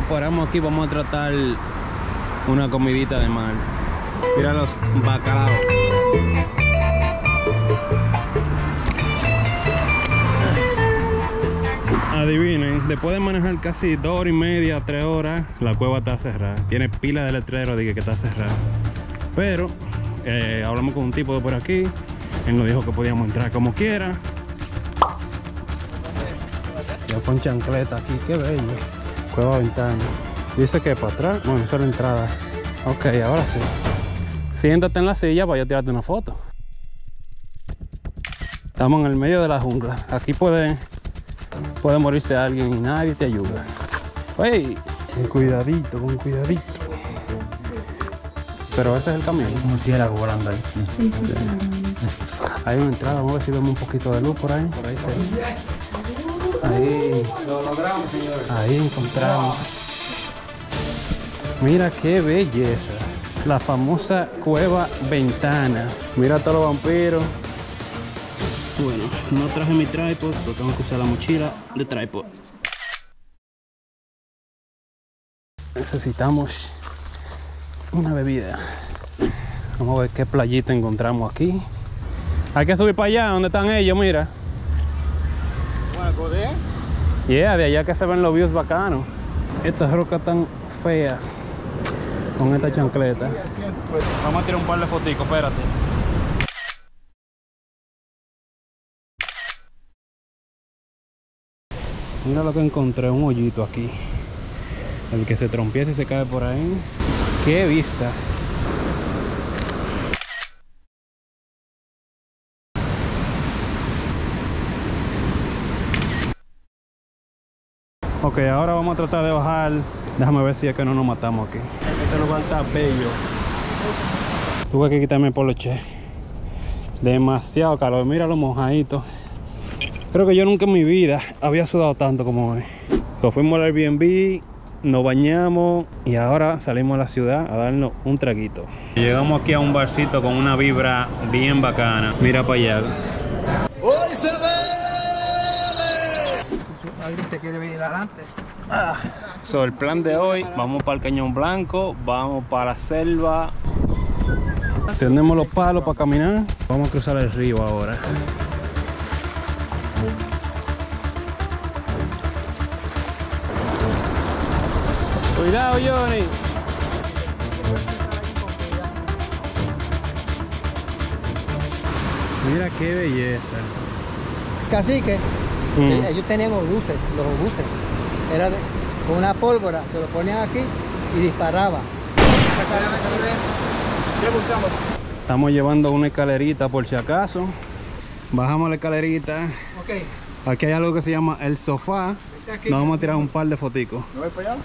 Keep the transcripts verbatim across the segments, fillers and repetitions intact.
paramos aquí, vamos a tratar una comidita de mar. Mira los bacalaos. Adivinen, después de manejar casi dos horas y media, tres horas, la cueva está cerrada. Tiene pila de letrero de que está cerrada. Pero eh, hablamos con un tipo de por aquí. Él nos dijo que podíamos entrar como quiera. Ya con chancleta aquí, qué bello. Cueva Ventana. Dice que para atrás, bueno, esa es la entrada. Ok, ahora sí. Siéntate en la silla para yo tirarte una foto. Estamos en el medio de la jungla. Aquí puede, puede morirse alguien y nadie te ayuda. ¡Hey! Con cuidadito, con cuidadito. Pero ese es el camino. Como si era volando ahí. Sí, sí, sí. Hay una entrada, vamos a ver si vemos un poquito de luz por ahí. Por ahí se ve. Ahí. Lo logramos, señor. Ahí encontramos. Mira qué belleza. La famosa Cueva Ventana. Mira todos los vampiros. Bueno, no traje mi tripod, solo tengo que usar la mochila de tripod. Necesitamos una bebida. Vamos a ver qué playita encontramos aquí. Hay que subir para allá, donde están ellos, mira. Bueno, ¿de? Yeah, de allá que se ven los views bacanos. Estas rocas tan feas con esta chancleta. Vamos a tirar un par de foticos, espérate. Mira lo que encontré, un hoyito aquí. El que se trompieza y se cae por ahí. ¡Qué vista! Ok, ahora vamos a tratar de bajar. Déjame ver si es que no nos matamos aquí. Este lugar está bello. Tuve que quitarme el poloche. Demasiado calor. Mira los mojaditos. Creo que yo nunca en mi vida había sudado tanto como hoy. So, fuimos al Airbnb, nos bañamos y ahora salimos a la ciudad a darnos un traguito. Llegamos aquí a un barcito con una vibra bien bacana. Mira para allá. ¡Hoy se ve! Alguien se quiere venir adelante. Ah. So, el plan de hoy, vamos para el Cañón Blanco, vamos para la selva. Tenemos los palos para caminar. Vamos a cruzar el río ahora. Cuidado, Johnny. Mira qué belleza. Cacique, Mm. ellos tenían buses, los buses. Era de- con una pólvora, se lo ponían aquí y disparaba. ¿Qué buscamos? Estamos llevando una escalerita por si acaso. Bajamos la escalerita. Ok. Aquí hay algo que se llama el sofá. Aquí. Nos vamos a tirar un par de foticos. ¿No voy para allá?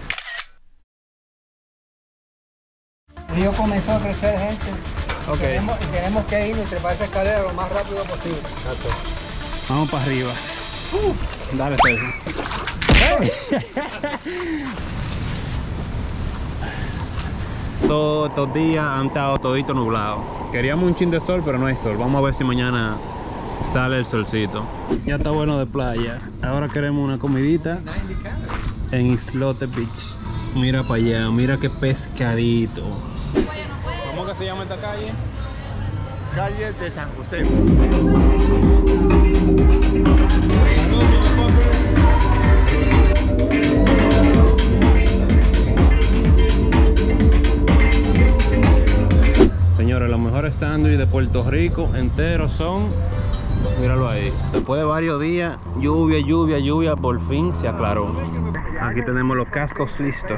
El río comenzó a crecer, gente. Ok. Tenemos, y tenemos que ir y trepar esa escalera lo más rápido posible. Vamos para arriba. Uh, dale, César. Todos estos días han estado todito nublados. Queríamos un chin de sol, pero no hay sol. Vamos a ver si mañana sale el solcito. Ya está bueno de playa. Ahora queremos una comidita en Islote Beach. Mira para allá, mira qué pescadito. ¿Cómo que se llama esta calle? Calle de San José. Señores, los mejores sándwiches de Puerto Rico enteros son, míralo ahí. Después de varios días, lluvia, lluvia, lluvia, por fin se aclaró. Aquí tenemos los cascos listos.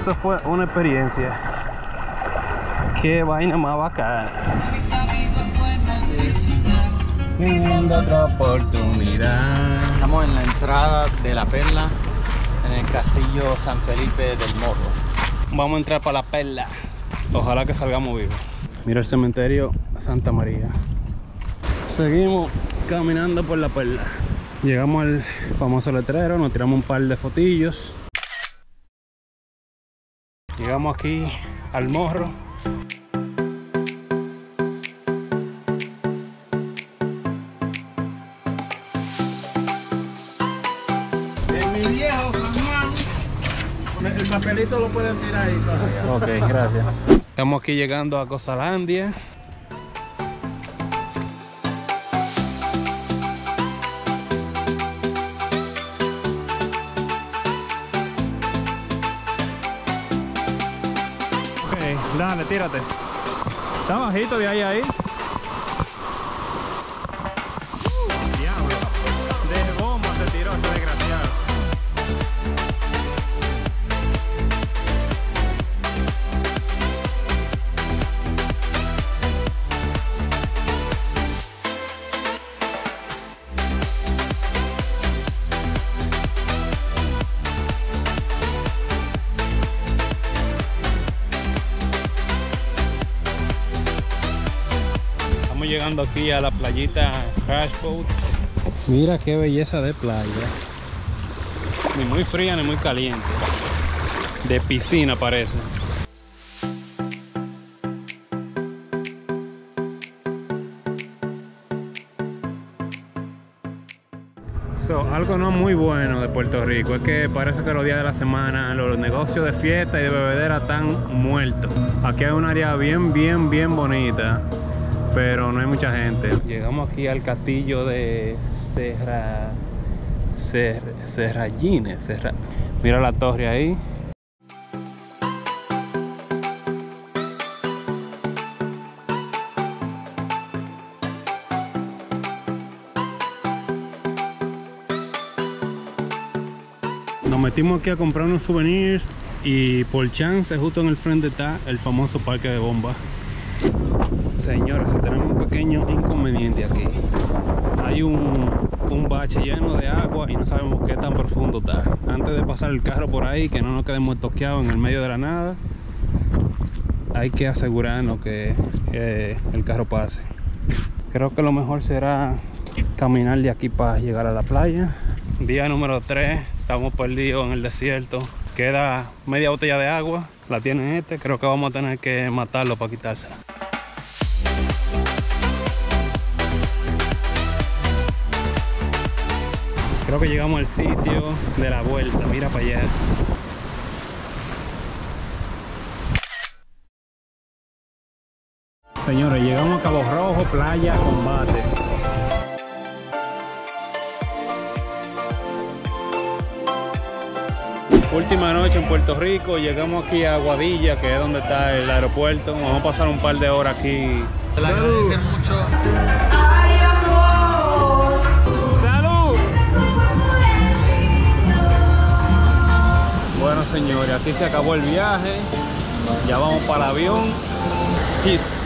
eso fue una experiencia. Qué vaina más bacana. Teniendo otra oportunidad. Estamos en la entrada de La Perla, en el castillo San Felipe del Morro. Vamos a entrar para La Perla. Ojalá que salgamos vivos. Mira el cementerio Santa María. Seguimos caminando por La Perla. Llegamos al famoso letrero, nos tiramos un par de fotillos. Llegamos aquí al morro. En mi viejo Juan, el papelito lo pueden tirar ahí todavía. Ok, gracias. Estamos aquí llegando a Cosalandia. Dale, tírate. Está bajito de ahí a ahí. Uh, diablo. De bomba se tiró ese desgraciado. Llegando aquí a la playita Crash Boat. Mira qué belleza de playa. Ni muy fría ni muy caliente. De piscina parece. So, algo no muy bueno de Puerto Rico es que parece que los días de la semana los negocios de fiesta y de bebedera están muertos. Aquí hay un área bien, bien, bien bonita, pero no hay mucha gente. Llegamos aquí al castillo de Serra... Ser... Serrallines. Serra... Mira la torre ahí. Nos metimos aquí a comprar unos souvenirs y por chance justo en el frente está el famoso parque de bombas. Señores, tenemos un pequeño inconveniente aquí. Hay un, un bache lleno de agua y no sabemos qué tan profundo está. Antes de pasar el carro por ahí, que no nos quedemos toqueados en el medio de la nada, hay que asegurarnos que eh, el carro pase. Creo que lo mejor será caminar de aquí para llegar a la playa. Día número tres, estamos perdidos en el desierto. Queda media botella de agua, la tiene este. Creo que vamos a tener que matarlo para quitársela. Creo que llegamos al sitio de la vuelta, mira para allá. Señores, llegamos a Cabo Rojo, playa, Combate. Última noche en Puerto Rico, llegamos aquí a Aguadilla, que es donde está el aeropuerto. Vamos a pasar un par de horas aquí. Le agradecer mucho. Bueno, señores, aquí se acabó el viaje. Ya vamos para el avión. Peace.